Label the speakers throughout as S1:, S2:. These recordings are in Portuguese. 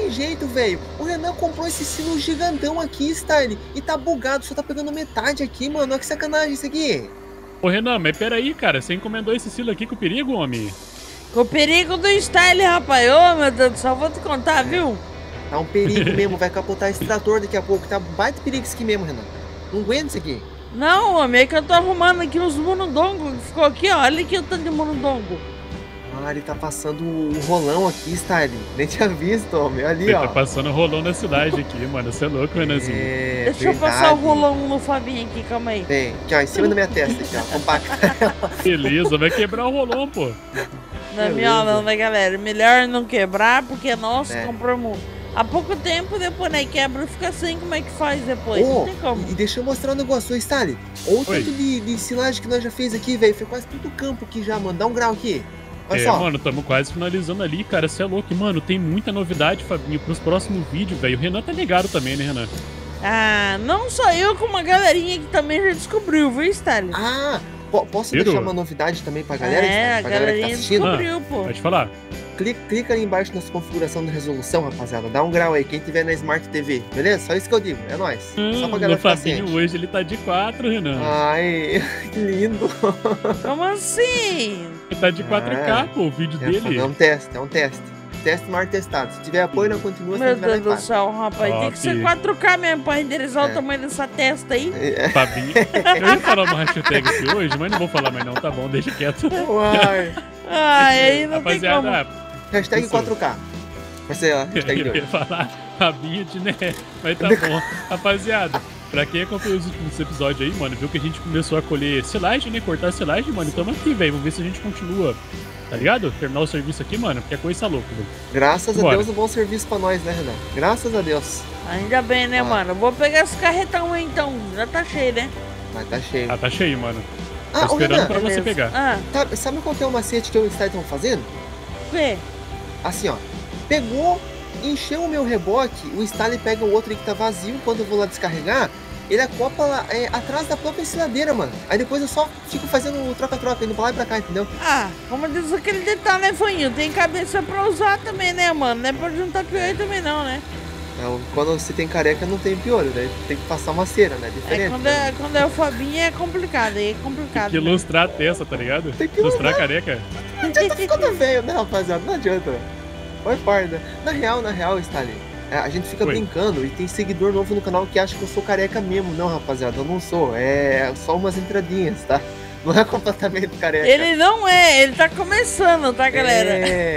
S1: tem jeito, velho. O Renan comprou esse sino gigantão aqui, Style, e tá bugado, só tá pegando metade aqui, mano. Olha que sacanagem isso aqui.
S2: Ô, Renan, mas peraí, cara. Você encomendou esse silo aqui com perigo, homem?
S3: Com o perigo do Style, rapaz. Ô, meu Deus do céu, vou te contar, viu?
S1: Tá um perigo mesmo, vai capotar esse trator daqui a pouco. Tá baita perigo isso aqui mesmo, Renan. Não aguento isso aqui.
S3: Não, homem, é que eu tô arrumando aqui uns monodongos que ficou aqui, ó. Olha aqui o tanto de monodongo.
S1: Ah, ele tá passando um rolão aqui, Style. Nem tinha visto, homem. Ali,
S2: Ele
S1: ó.
S2: tá passando rolão na cidade aqui, mano. Você é louco, Renanzinho.
S3: Deixa eu passar o rolão no Fabinho aqui, calma aí.
S1: Tem, aqui, ó, em cima da minha testa, aqui, ó. Compacta.
S2: Beleza, vai quebrar o rolão, pô.
S3: Não é minha não, né, galera? Melhor não quebrar, porque nós
S1: É.
S3: compramos há pouco tempo, depois, né, quebra e fica assim, como é que faz depois?
S1: Ô,
S3: Não tem como.
S1: e deixa eu mostrar um negócio, Style. Olha o
S2: Oi.
S1: tanto de silagem que nós já fez aqui, velho. Foi quase todo o campo aqui já, mano. Dá um grau aqui. Olha só.
S2: Mano, tamo quase finalizando ali, cara. Você é louco. Mano, tem muita novidade, Fabinho, pros próximos vídeos, velho. O Renan tá ligado também, né, Renan?
S3: Ah, não só eu, como uma galerinha que também já descobriu, viu, Stalin?
S1: Ah, posso
S2: Viu?
S1: deixar uma novidade também pra galera?
S3: É, a
S1: pra galera que tá
S3: galerinha
S1: assistindo?
S3: descobriu, pô.
S2: Pode falar.
S1: Clica ali embaixo nessa configuração de resolução, rapaziada. Dá um grau aí, quem tiver na Smart TV, beleza? Só isso que eu digo, é nóis. Só pra galera
S2: O
S1: ficar
S2: Fabinho
S1: ciente.
S2: hoje ele tá de 4, Renan.
S1: Ai, que lindo.
S3: Como assim?
S2: Ele tá de 4K, pô, o vídeo dele.
S1: É um teste, é um teste. Teste Smart testado. Se tiver apoio, não continua. Se
S3: Meu
S1: não tiver,
S3: Deus
S1: não
S3: do céu, rapaz. Tem que ser 4K mesmo pra renderizar o tamanho dessa testa aí.
S2: Fabinho. Eu ia falar uma hashtag aqui hoje, mas não vou falar mais não, tá bom, deixa quieto.
S1: Uai.
S3: Ai, aí não
S2: Rapaziada,
S3: tem como.
S1: Hashtag
S2: isso.
S1: 4K. Vai ser a hashtag de
S2: Eu ia
S1: hoje.
S2: falar Fabinho de né, mas tá bom. Rapaziada, pra quem acompanhou os últimos episódios aí, mano, viu que a gente começou a colher silagem, né, cortar silagem, mano, tamo aqui, velho, vamos ver se a gente continua, tá ligado? Terminar o serviço aqui, mano, porque a coisa tá louca, velho.
S1: Graças a
S2: Bora.
S1: Deus, um bom serviço pra nós, né, Renan? Graças a Deus.
S3: Ainda bem, né, mano? Vou pegar esse carretão aí, então. Já tá cheio, né?
S1: Mas tá cheio.
S2: Ah, tá cheio, mano.
S1: Ah,
S2: Tô
S1: ô,
S2: esperando
S1: Renan,
S2: pra você
S3: Beleza.
S2: pegar.
S3: Ah,
S1: sabe qual que é o macete que eu e o Style estão fazendo?
S3: o quê?
S1: Assim, ó. Pegou, encheu o meu reboque, o Style pega o outro aí que tá vazio, quando eu vou lá descarregar, ele acopla atrás da própria ensiladeira, mano. Aí depois eu só fico fazendo o troca-troca, indo pra lá e pra cá, entendeu?
S3: Ah, como diz aquele ditado, né, Fanhinho? Tem cabeça pra usar também, né, mano? Não é pra juntar pior também, não, né?
S1: Então, quando você tem careca, não tem piolho, né? Tem que passar uma cera, né? Diferente.
S3: Quando é o Fabinho é complicado, aí é complicado.
S2: Tem que
S3: né?
S2: ilustrar a testa, tá ligado?
S1: Tem que
S2: Ilustrar a careca.
S1: Não adianta ficando velho, né, rapaziada? Não adianta. Vai farda. Na real, Stalin, a gente fica
S2: Oi.
S1: brincando e tem seguidor novo no canal que acha que eu sou careca mesmo. Não, rapaziada, eu não sou. É só umas entradinhas, tá? Não é completamente careca.
S3: Ele não é, ele tá começando, tá, galera?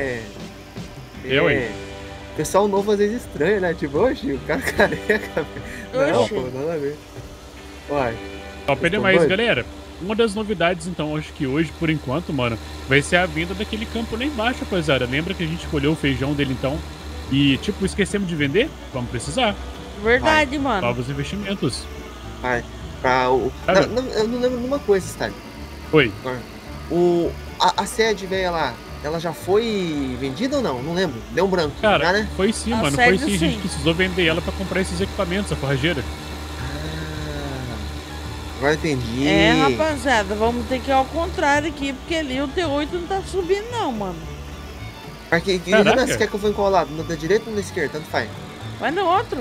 S2: Eu, hein?
S1: Pessoal novo às vezes estranho, né? Tipo, oxe, o cara careca. Não,
S3: Oxe.
S1: pô, nada a ver. Uai.
S2: Ó, pede
S1: Vocês
S2: mais,
S1: tão
S2: galera. Uma das novidades, então, acho que hoje, por enquanto, mano, vai ser a venda daquele campo lá embaixo, rapaziada. Lembra que a gente colheu o feijão dele, então? E, tipo, esquecemos de vender? Vamos precisar.
S3: Verdade, mano.
S2: Novos investimentos.
S1: Vai. Pra o...
S2: Cara.
S1: eu não lembro de uma coisa, Stalin.
S2: Oi.
S1: A sede velha lá, ela já foi vendida ou não? Não lembro. Deu um branco.
S2: Cara,
S1: já, né?
S2: foi sim,
S3: A
S2: mano. Foi
S3: sede,
S2: sim. A gente
S3: sim.
S2: precisou vender ela pra comprar esses equipamentos, a forrageira.
S1: Agora entendi.
S3: É, rapaziada, vamos ter que ir ao contrário aqui, porque ali o T8 não tá subindo, não, mano.
S1: Aqui,
S2: Caraca.
S1: Renan, você quer que eu vou em qual lado? No da direita ou na esquerda? Tanto faz.
S3: Vai no outro.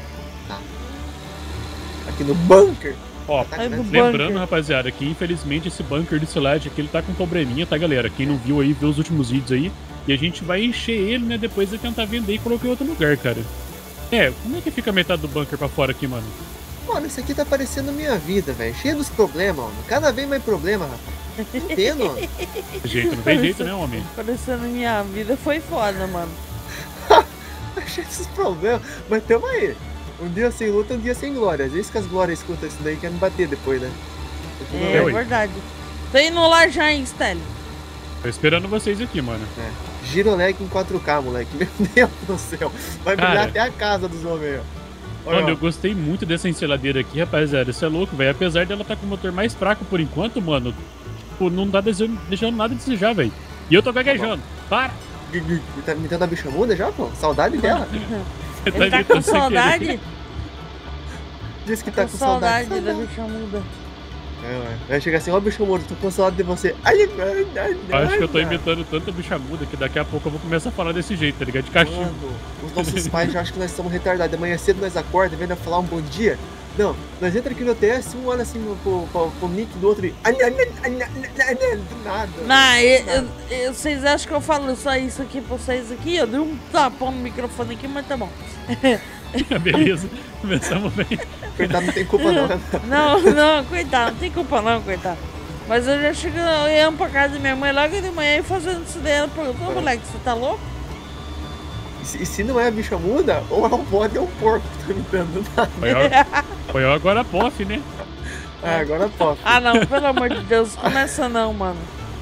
S1: Aqui no bunker.
S2: Ó,
S1: Tá
S3: Aí do
S1: grande.
S2: lembrando,
S3: bunker.
S2: rapaziada, que infelizmente esse bunker de silagem aqui, ele tá com probleminha, tá, galera? Quem não viu aí, vê os últimos vídeos aí. E a gente vai encher ele, né, depois de tentar vender e colocar em outro lugar, cara. É, como é que fica a metade do bunker pra fora aqui, mano?
S1: Mano, isso aqui tá parecendo minha vida, velho. Cheio dos problemas, mano. Cada vez mais problema, rapaz. Não entendo, mano.
S2: Jeito, não tem jeito, né, homem?
S3: Parecendo minha vida foi foda, mano.
S1: Cheio desses problemas. Mas tamo aí. Um dia sem luta, um dia sem glória. Às vezes que as glórias escutam isso daí querem me bater depois, né?
S3: É,
S2: Oi.
S3: verdade. Tô indo lá já, hein, Stalin.
S2: Tô esperando vocês aqui, mano.
S1: Giroleg em 4K, moleque. Meu Deus do céu. Vai brilhar
S2: Cara.
S1: até a casa dos homens. Olha,
S2: Mano,
S1: ó.
S2: eu gostei muito dessa ensiladeira aqui, rapaziada. Isso é louco, velho. Apesar dela tá com o motor mais fraco por enquanto, mano, tipo, não tá deixando nada a desejar, velho. E eu tô gaguejando. Para!
S1: Tá me dando a bicha muda já, pô? Saudade dela.
S2: Você
S3: Ele tá
S2: imitando
S3: com
S2: sem querer.
S3: saudade?
S1: Diz que tá
S3: Com
S1: com
S3: saudade
S1: saudade.
S3: da bicha muda.
S1: Vai chegar assim, ó, bicho mudo, tô com saudade de você.
S2: Acho que eu tô imitando tanta bicha muda que daqui a pouco eu vou começar a falar desse jeito, tá ligado? De castigo.
S1: Mano, os nossos pais já acham que nós estamos retardados. Amanhã cedo nós acordamos, vem falar um bom dia. Não, nós entra aqui no TS, um olha assim pro nick do outro e... Do nada.
S3: Não, vocês acham que eu falo só isso aqui pra vocês aqui? Eu dei um tapão no microfone aqui, mas tá bom.
S2: Beleza, começamos bem.
S1: Coitado, não tem culpa não, né?
S3: Não, coitado, não tem culpa não, coitado. Mas eu já chego, eu ia pra casa da minha mãe logo de manhã e fazendo isso daí. Ela perguntou, moleque, você tá louco?
S1: E se não é a bicha muda, ou é um bode ou um porco que tá imitando nada.
S2: Foi agora a POF, né?
S1: Agora POF.
S3: Ah, não, pelo amor de Deus, começa não, mano.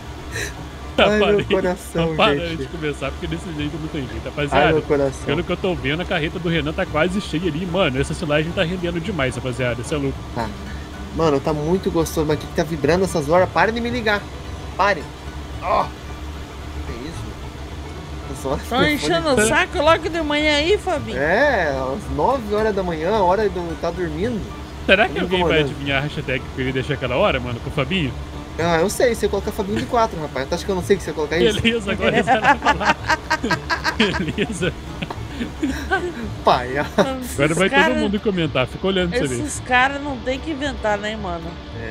S1: Ai, meu coração,
S2: não para
S1: gente.
S2: de começar, porque desse jeito não tem jeito,
S1: Ai,
S2: rapaziada.
S1: meu coração.
S2: Pelo que eu tô vendo, a carreta do Renan tá quase cheia ali. Mano, essa silagem tá rendendo demais, rapaziada. Isso é louco.
S1: Tá. Mano, tá muito gostoso, mas o que tá vibrando essas horas? Parem de me ligar. Parem. Ó. Que isso? As horas
S3: Tô enchendo o saco logo de manhã aí, Fabinho.
S1: Às 9 horas da manhã, a hora do tá dormindo.
S2: Será que alguém vai adivinhar a hashtag que eu ia deixar aquela hora, mano, com o Fabinho?
S1: Ah, eu sei, você coloca Fabinho de 4, rapaz. Tu acha que eu não sei que você colocar isso?
S2: Beleza, agora você vai falar. Beleza.
S1: Pai,
S2: agora vai todo mundo comentar, fica olhando pra você ver.
S3: Esses caras não tem que inventar, né, mano?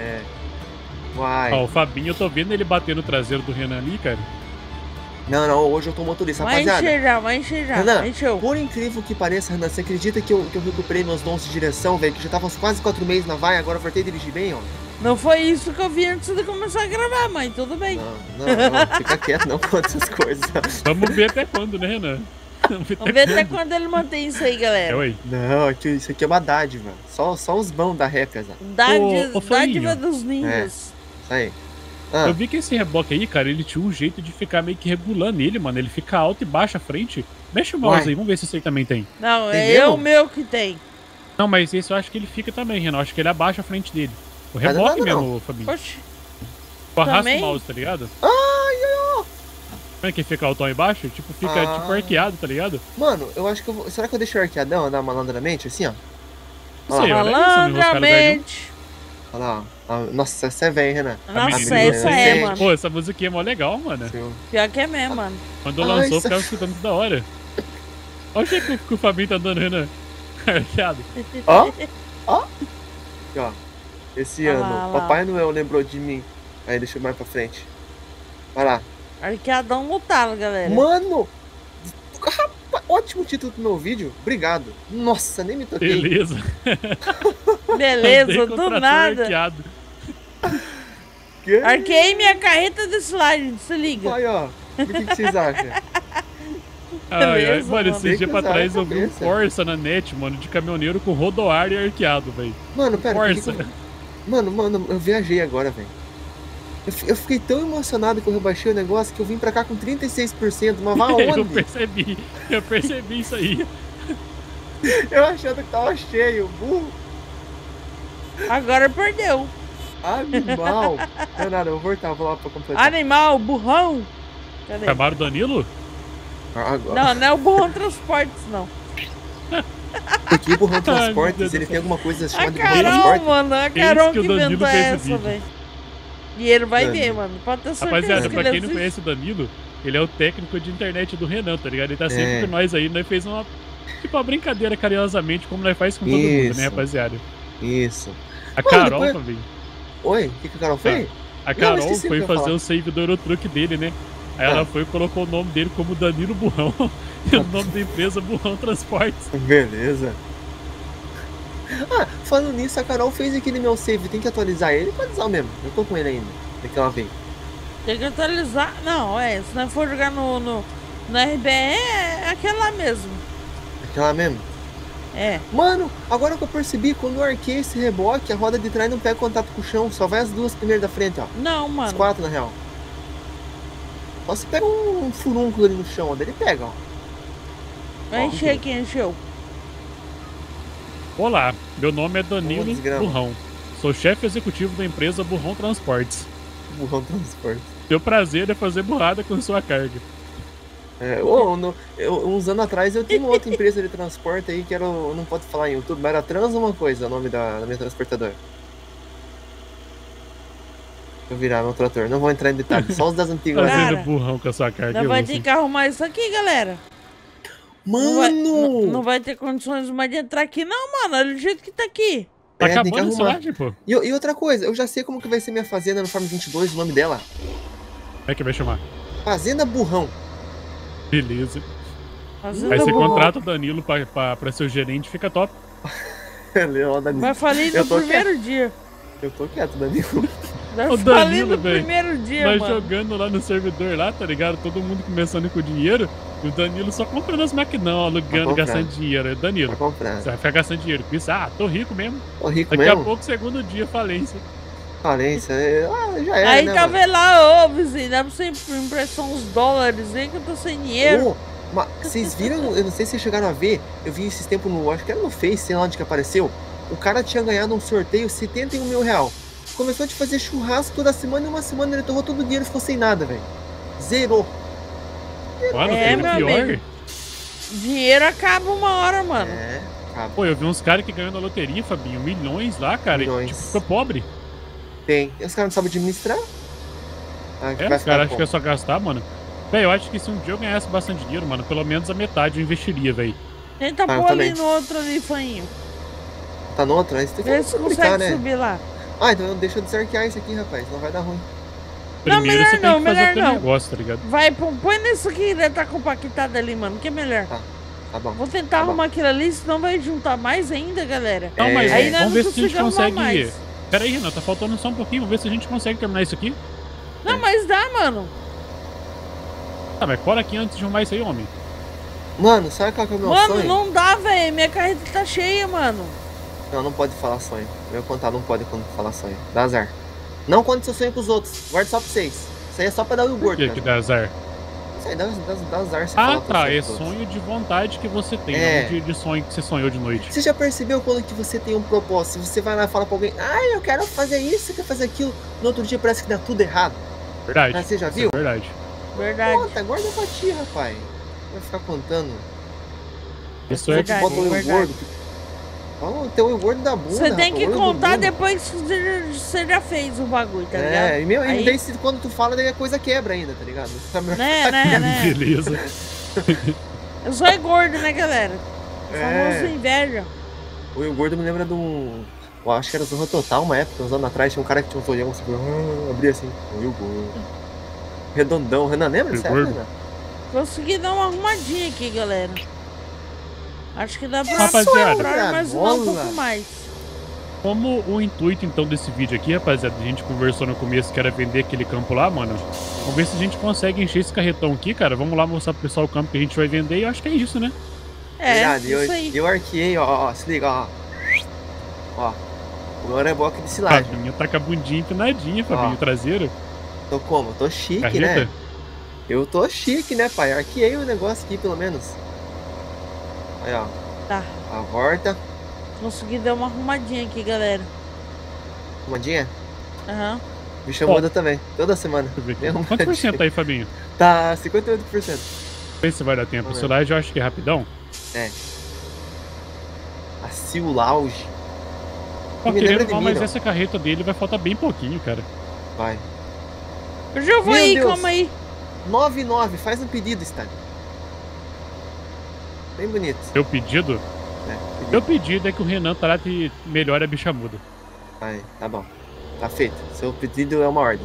S1: Uai.
S2: Ó, o Fabinho, eu tô vendo ele bater no traseiro do Renan ali, cara.
S1: Não, hoje eu tô motorista, rapaziada.
S3: Vai encher já.
S1: Renan,
S3: encheu.
S1: Por incrível que pareça, Renan, você acredita que eu recuperei meus dons de direção, velho? Que já tava uns quase 4 meses na vaia, agora eu voltei a dirigir bem, ó.
S3: Não foi isso que eu vi antes de começar a gravar, mãe. Tudo bem.
S1: Não, fica quieto, não conta essas coisas.
S2: Vamos ver até quando, né, Renan?
S3: Vamos ver até quando ele mantém isso aí, galera.
S1: Não, isso aqui é uma dádiva. Só os bons da Repesa.
S3: Dádiva dos ninjas.
S1: Isso aí.
S2: Eu vi que esse reboque aí, cara, ele tinha um jeito de ficar meio que regulando ele, mano. Ele fica alto e baixo à frente. Mexe o mouse aí, vamos ver se esse aí também tem.
S3: Não, é o meu que tem.
S2: Não, mas esse eu acho que ele fica também, Renan. Eu acho que ele abaixa a frente dele. O reboque mesmo, Fabinho.
S3: Oxi.
S2: Arrasta o mouse, tá ligado? Como é que fica altão e baixo? Tipo, fica tipo arqueado, tá ligado?
S1: Mano, eu acho que eu vou... Será que eu deixo arqueadão, andar malandramente, assim, ó?
S2: Não sei,
S3: malandramente.
S1: Olha lá, ó. Nossa, você é velho, Renan.
S3: Nossa, essa é, mano.
S2: Pô, essa musiquinha é mó legal, mano.
S3: Pior que é mesmo, mano.
S2: Quando lançou, eu ficava escutando tudo da hora. Olha o que o Fabinho tá dando, Renan. Arqueado.
S1: Ó. Aqui, ó. Esse ano, Papai Noel lembrou de mim. Aí, deixa eu mais pra frente. Vai lá.
S3: Arqueadão no talo, galera.
S1: Mano! Ótimo título do meu vídeo. Obrigado. Nossa, nem me toquei.
S3: Beleza, do nada.
S2: Arqueado.
S3: Arqueei minha carreta de slide, se liga.
S1: Aí, ó. O que vocês acham?
S2: Mano, esses dias pra trás eu vi um Corsa na net, mano, de caminhoneiro com rodoar e arqueado, velho.
S1: Mano, pera.
S2: Corsa.
S1: Mano, eu viajei agora, velho. Eu fiquei tão emocionado que eu rebaixei o negócio que eu vim pra cá com 36%, mas vai aonde?
S2: Eu percebi isso aí.
S1: Eu achando que tava cheio, burro.
S3: Agora perdeu.
S1: Animal. Não é nada, eu vou voltar, vou lá pra completar.
S3: Animal, burrão.
S2: Cadê? Chamaram o Danilo?
S1: Agora.
S3: Não é o Burrão Transportes, não.
S1: Porque Burrão Transportes, ele tem alguma coisa chamada de Burrão
S3: Transportes?
S1: Transportes?
S3: Mano, a Carol que inventou essa, velho. E ele vai ver, mano. Pode ter certeza.
S2: Rapaziada, pra quem não conhece o Danilo, ele é o técnico de internet do Renan, tá ligado? Ele tá sempre com nós aí, nós fez uma brincadeira carinhosamente, como nós faz com todo mundo, né, rapaziada?
S1: Isso.
S2: A Carol também.
S1: Oi, o que a Carol fez?
S2: A Carol foi fazer o save do Eurotruck dele, né? Aí ela foi e colocou o nome dele como Danilo Burrão e o nome da empresa Burrão Transportes.
S1: Beleza. Falando nisso, a Carol fez aqui no meu save, tem que atualizar ele? Pode usar o mesmo, eu tô com ele ainda, daquela vez.
S3: Tem que atualizar? Não, se não for jogar no RBE, é aquela mesmo.
S1: Aquela mesmo? Mano, agora que eu percebi, quando eu arquei esse reboque, a roda de trás não pega contato com o chão, só vai as duas primeiras da frente, ó.
S3: Não, mano.
S1: As 4, na real. Só se pega um furúnculo ali no chão, onde ele pega, ó.
S3: Vai encher aqui, encheu.
S2: Olá, meu nome é Danilo Burrão. Sou chefe executivo da empresa Burrão Transportes.
S1: Burrão Transportes.
S2: Meu prazer é fazer burrada com sua carga.
S1: Uns anos atrás eu tinha uma outra empresa de transporte aí que era, não pode falar em YouTube, mas era Trans uma coisa, o nome da minha transportadora. Eu virar meu trator. Não vou entrar em detalhes, só os das antigas.
S3: Cara,
S2: Fazendo burrão com a sua carga.
S3: Nós vai ter que arrumar isso aqui, galera.
S1: Mano!
S3: Não vai ter condições mais de entrar aqui, não, mano. Olha o jeito que tá aqui.
S2: Tá
S1: tem que
S2: acabando a
S1: arrumar.
S2: silagem, pô.
S1: E outra coisa, eu já sei como que vai ser minha fazenda no Farm 22, o nome dela.
S2: Como é que vai chamar?
S1: Fazenda Burrão.
S2: Beleza.
S3: Fazenda
S2: Aí você
S3: burrão.
S2: contrata o Danilo pra ser o gerente, fica top.
S3: Vai falir
S1: Eu
S3: no
S1: tô
S3: primeiro dia.
S1: Eu tô quieto, Danilo.
S3: Vai
S2: O
S3: falir
S2: Danilo,
S3: no
S2: velho.
S3: primeiro dia,
S2: Nós
S3: mano.
S2: jogando lá no servidor lá, tá ligado? Todo mundo começando com o dinheiro. E o Danilo só comprando as maquinão, alugando,
S1: comprando.
S2: gastando dinheiro. Aí, Danilo,
S1: Vou comprar.
S2: você vai ficar gastando dinheiro com isso? Ah, tô rico mesmo.
S1: Tô rico
S2: Daqui a
S1: mesmo.
S2: pouco, segundo dia, falência.
S1: Falência. Já era,
S3: Aí
S1: né,
S3: tá
S1: mano?
S3: vendo lá, ô vizinho, dá pra você emprestar uns dólares aí que eu tô sem dinheiro.
S1: Vocês viram, eu não sei se vocês chegaram a ver, eu vi esses tempos no, acho que era no Face, sei lá onde que apareceu, o cara tinha ganhado um sorteio 71 mil real. Começou a te fazer churrasco toda semana e uma semana ele torrou todo o dinheiro e ficou sem nada, velho. Zerou.
S2: Mano,
S3: É,
S2: tem
S3: meu
S2: o pior.
S3: amigo. Dinheiro acaba uma hora, mano.
S1: É, acaba.
S2: Pô, eu vi uns caras que ganham na loteria, Fabinho, milhões lá, cara.
S1: Milhões.
S2: E tipo, ficou pobre.
S1: Tem. E os caras não sabem administrar? Ah,
S2: É,
S1: vai
S2: os
S1: ficar
S2: caras acham
S1: como?
S2: que é só gastar, mano. Véi, eu acho que se um dia eu ganhasse bastante dinheiro, mano, pelo menos a metade eu investiria, véi.
S3: Tenta
S1: eu
S3: pôr ali
S1: também.
S3: no outro ali, fainho.
S1: Tá no outro? Aí você tem
S3: Vê
S1: que
S3: se
S1: complicar,
S3: consegue
S1: né?
S3: subir lá.
S1: Ah, então deixa eu desarquear isso aqui, rapaz. Não vai dar ruim.
S2: Primeiro
S3: melhor
S2: você tem
S3: não,
S2: que fazer
S3: melhor
S2: o teu
S3: não.
S2: negócio, tá ligado?
S3: Vai, põe nisso aqui, ele tá compactado ali, mano, que é melhor.
S1: Tá bom.
S3: Vou tentar
S1: Tá bom.
S3: arrumar aquilo ali, senão vai juntar mais ainda, galera.
S2: Não, mas
S3: Aí nós
S2: vamos
S3: não
S2: ver se a gente
S3: conseguimos arrumar
S2: consegue.
S3: mais.
S2: Pera aí, Renan, tá faltando só um pouquinho. Vamos ver se a gente consegue terminar isso aqui.
S3: Não, mas dá, mano.
S2: Tá, mas cola aqui antes de arrumar isso aí, homem.
S1: Mano, sabe qual que é o meu
S3: Mano,
S1: sonho?
S3: não dá, velho. Minha carreta tá cheia, mano.
S1: Não pode falar sonho. Meu contato não pode quando falar sonho. Dá azar. Não conte seu sonho pros outros. Guarde só pra vocês. Isso aí é só pra dar o
S2: Por
S1: gordo,
S2: que
S1: cara.
S2: que dá azar?
S1: Isso aí dá azar você
S2: Ah,
S1: falar
S2: tá. É
S1: pros outros.
S2: sonho de vontade que você tem,
S1: É.
S2: não de sonho que você sonhou de noite.
S1: Você já percebeu quando que você tem um propósito? Você vai lá e fala pra alguém, eu quero fazer isso, eu quero fazer aquilo. No outro dia parece que dá tudo errado.
S2: Verdade.
S1: Ah, você já
S2: Isso
S1: viu?
S2: É verdade.
S3: Verdade.
S1: Conta, guarda pra ti, rapaz. Vai ficar contando.
S2: Isso é
S3: Verdade.
S1: Bota o olho
S3: verdade.
S1: gordo. Olha o teu olho gordo da bunda.
S3: Você tem
S1: rapaz,
S3: que
S1: olho
S3: contar
S1: gordo.
S3: depois que você já fez o bagulho, tá ligado?
S1: É, e
S3: Aí-
S1: daí quando tu fala, daí a coisa quebra ainda, tá ligado? Fica melhor.
S3: Né?
S2: Beleza.
S3: Eu sou gordo, né, galera? O
S1: É.
S3: famoso inveja.
S1: O olho gordo me lembra de um. Eu acho que era Zorra Total, uma época, uns anos atrás, tinha um cara que tinha um olhão assim, abria assim, olho gordo. Redondão. Renan, lembra?
S2: Olho
S1: Sério,
S2: gordo?
S1: Renan?
S3: Consegui dar uma arrumadinha aqui, galera. Acho que dá pra
S2: Rapaziada.
S3: pra armazenar um
S1: Bola.
S3: pouco mais.
S2: Como o intuito, então, desse vídeo aqui, rapaziada, a gente conversou no começo que era vender aquele campo lá, mano. Vamos ver se a gente consegue encher esse carretão aqui, cara. Vamos lá mostrar pro pessoal o campo que a gente vai vender e eu acho que é isso, né?
S3: É,
S1: Verdade,
S3: isso aí.
S1: eu arqueei, ó, se liga, ó. Ó. O meu reboque de silagem.
S2: Fabinho tá com a bundinha empinadinha, Fabinho,
S1: Ó.
S2: traseiro.
S1: Tô como? Tô chique,
S2: Carreta.
S1: né? Eu tô chique, né, pai? Arqueei o negócio aqui, pelo menos. Aí, ó.
S3: Tá.
S1: A horta.
S3: Consegui dar uma arrumadinha aqui, galera.
S1: Arrumadinha.
S3: Aham.
S1: Bicha
S2: Ó.
S1: muda também. Toda semana.
S2: Deixa eu ver aqui.
S1: Bem
S2: Quanto por
S1: arrumadinho.
S2: cento aí, Fabinho?
S1: Tá 58%.
S2: Vê se vai dar tempo. O
S1: Vamos ver.
S2: celular eu acho que é rapidão.
S1: A Sil Lounge.
S2: Ó,
S1: Me
S2: querendo
S1: lembra
S2: ou
S1: de
S2: não,
S1: mim,
S2: mas
S1: não.
S2: essa carreta dele vai faltar bem pouquinho, cara.
S1: Vai.
S3: Eu já vou
S1: Meu
S3: aí,
S1: Deus.
S3: calma aí.
S1: 99. Faz um pedido, Stan. Bem bonito.
S2: Meu pedido?
S1: Pedido.
S2: Meu pedido é que o Renan trate melhor a bicha muda.
S1: Vai, tá bom. Tá feito. Seu pedido é uma ordem.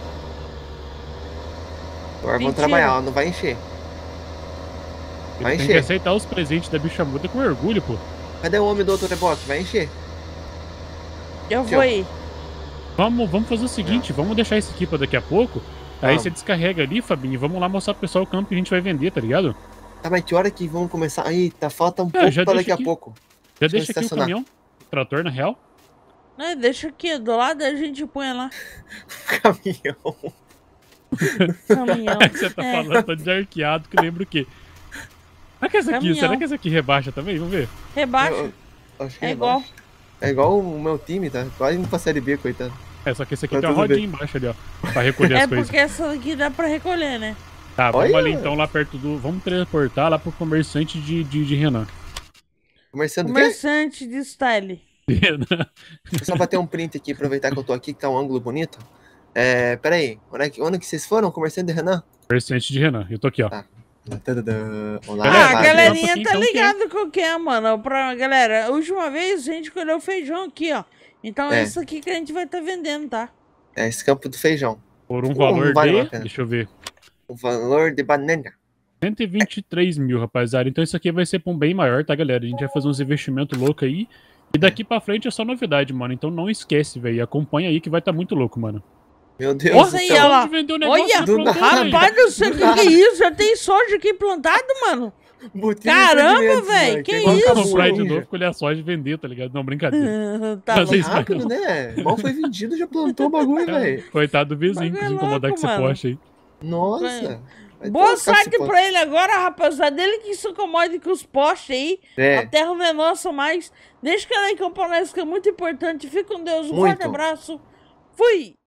S1: Agora vamos
S3: Mentira.
S1: trabalhar, ó. Não vai encher.
S2: Ele
S1: Vai
S2: tem que
S1: encher.
S2: aceitar os presentes da bicha muda com orgulho, pô.
S1: Cadê o homem do outro reboque? Vai encher.
S3: Eu
S1: Tio.
S3: vou aí.
S2: Vamos fazer o seguinte, vamos deixar isso aqui pra daqui a pouco. Aí
S1: Vamos.
S2: você descarrega ali, Fabinho, e vamos lá mostrar pro pessoal o campo que a gente vai vender, tá ligado?
S1: Tá, mas que hora que vamos começar? Eita, falta um
S2: É,
S1: pouco
S2: já
S1: pra
S2: deixa
S1: daqui
S2: aqui.
S1: a pouco.
S2: Já
S1: Deixa eu
S2: deixa aqui o
S1: estacionar.
S2: caminhão, o trator na real.
S3: Né, deixa aqui do lado, a gente põe lá.
S1: Caminhão.
S3: Caminhão.
S2: Você tá
S3: É.
S2: falando, tá de arqueado, que lembra o quê? Será que essa aqui,
S3: Caminhão.
S2: será que essa aqui rebaixa também? Vamos ver.
S3: Rebaixa.
S1: Eu acho que
S3: É igual.
S1: É igual o meu time, tá? Quase indo pra série B, coitado.
S2: É, só que esse aqui
S1: Tá
S2: tem uma
S1: tudo
S2: rodinha embaixo ali, ó. Pra recolher
S3: É
S2: as coisas.
S3: porque essa daqui dá pra recolher, né?
S2: Tá, vamos
S1: Olha!
S2: ali então lá perto do. Vamos transportar lá pro comerciante de Renan.
S1: Comerciando o quê?
S3: Comerciante de style.
S2: Renan.
S1: Deixa eu só bater um print aqui, aproveitar que eu tô aqui, que tá um ângulo bonito. Pera aí. Onde que vocês foram? Comerciante de Renan?
S2: Comerciante de Renan. Eu tô aqui, ó.
S1: Tá. Olá,
S2: Galera,
S3: A
S2: tá,
S3: galerinha
S2: então,
S3: tá
S2: quem
S3: ligada com o que é, mano. Galera, a última vez a gente colheu feijão aqui, ó. Então é isso aqui que a gente vai estar vendendo, tá?
S1: É esse campo do feijão.
S2: Por um valor
S1: vale a
S2: de...
S1: pena.
S2: Deixa eu ver.
S1: O valor de banana.
S2: 123 mil, rapaziada. Então isso aqui vai ser pra um bem maior, tá, galera? A gente vai fazer uns investimentos loucos aí. E daqui pra frente é só novidade, mano. Então não esquece, velho. Acompanha aí que vai estar muito louco, mano.
S1: Meu Deus
S3: Nossa,
S1: do
S3: aí,
S1: céu.
S3: ela-
S2: Onde vendeu o negócio
S3: Olha,
S2: do plantão, velho?
S3: rapaz do céu, que é isso? Já tem soja aqui plantado, mano?
S1: Botinho
S3: Caramba,
S1: de rendimentos,
S3: velho,
S1: moleque.
S3: que
S1: É igual
S3: isso?
S1: Cabo
S2: Comprar de
S1: Ninja.
S2: novo, colher a soja e vender, tá ligado? Não, brincadeira.
S3: Tá
S2: Mas
S3: bom.
S2: é isso,
S1: Rápido, né? Mal foi vendido, já plantou o bagulho, velho.
S2: Coitado do vizinho,
S3: Bagulho
S2: que se incomodar
S3: louco,
S2: com esse
S3: mano.
S2: poste aí.
S1: Nossa. Vai
S3: Boa
S1: tocar
S3: sorte
S1: esse pote.
S3: pra ele agora, rapaziada. Ele que se incomode com os postes aí.
S1: É.
S3: A terra não é nossa mais. Deixa que ela aí, camponês, que é muito importante. Fica com Deus. Um
S1: Muito.
S3: forte abraço. Fui!